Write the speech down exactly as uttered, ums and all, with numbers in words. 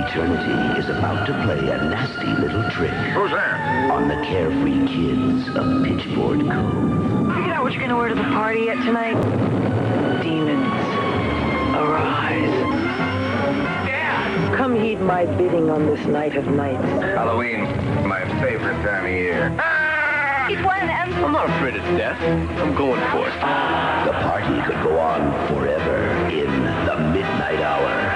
Eternity is about to play a nasty little trick. Who's there? On the carefree kids of Pitchboard Cove. Figured out what you're gonna wear to the party yet tonight? Demons, arise. Dad! Come heed my bidding on this night of nights. Halloween, my favorite time of year. Ah! He's one of them. I'm not afraid of death. I'm going for it. The party could go on forever in the midnight hour.